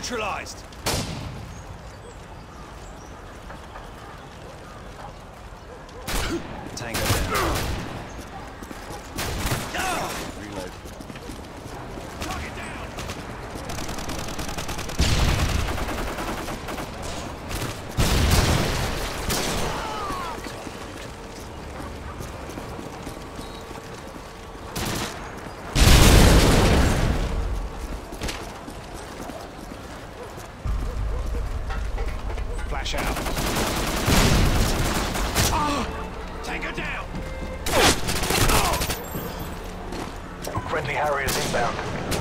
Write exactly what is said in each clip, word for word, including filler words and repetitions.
neutralized! Tango down. Reload. Target down! Flash out. Oh! Tango down! Oh! Friendly Harriers inbound.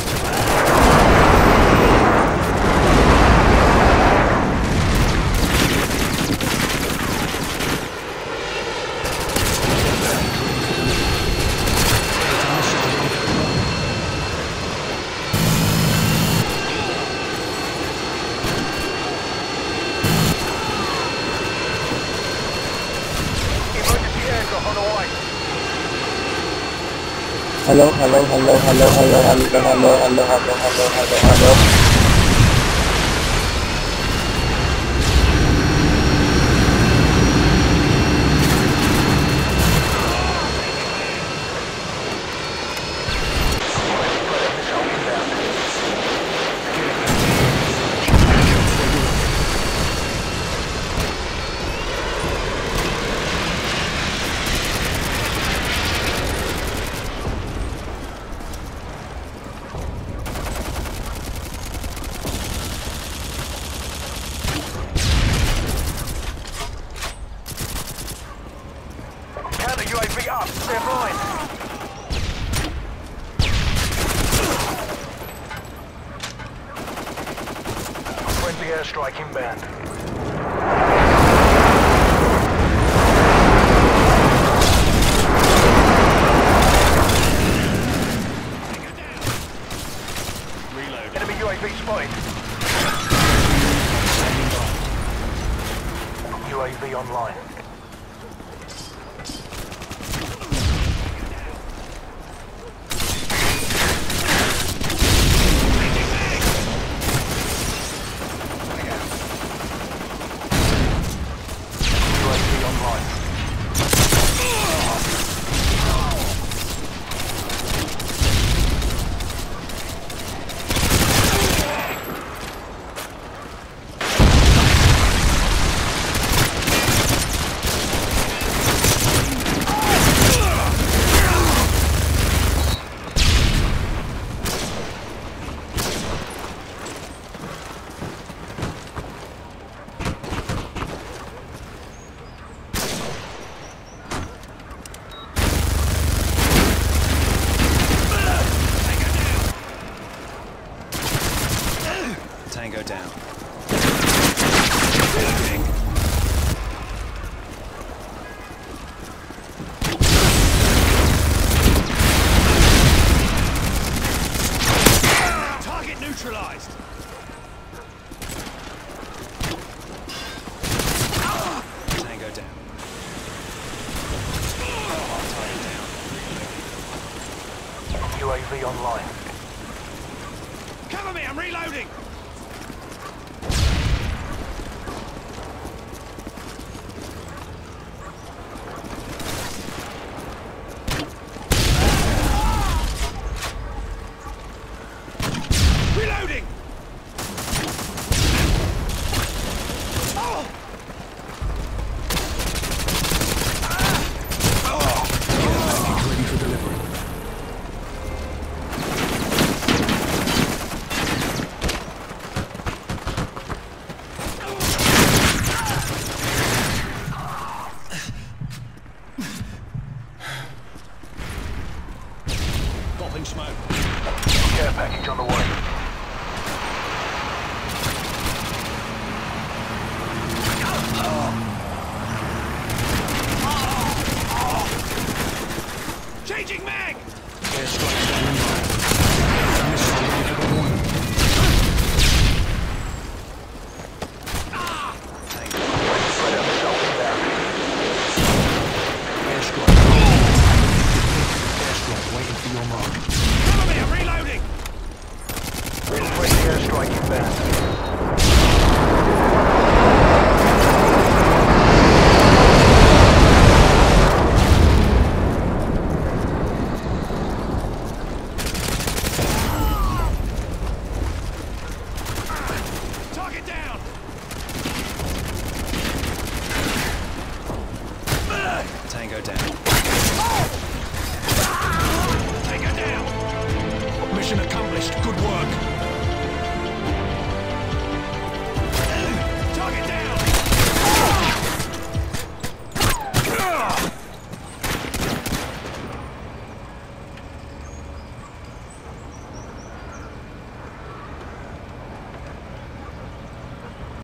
Hello, hello, hello, hello, hello, hello, hello, hello, hello, hello, hello, hello. U A V up, they're blind. Friendly airstrike inbound. Reload. Enemy U A V spotted. U A V online. Tango down. Target neutralized. Tango down. Target down. U A V online. Cover me, I'm reloading. Reloading! Oh! Ah! Oh! Ready for delivery. Tango down.